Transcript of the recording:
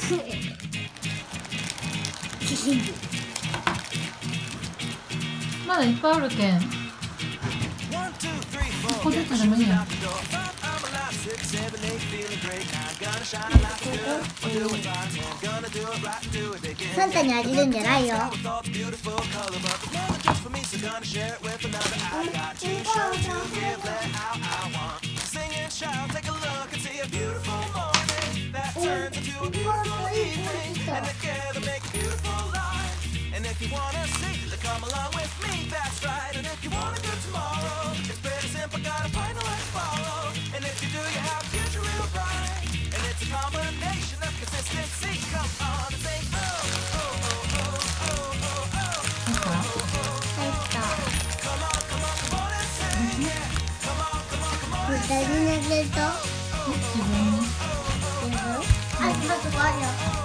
まだいっぱいあるけん。1個ずつでもいいやん。 サンタにあげるんじゃないよ。誰にあげると？ 自分に。 あ、そこあるよ。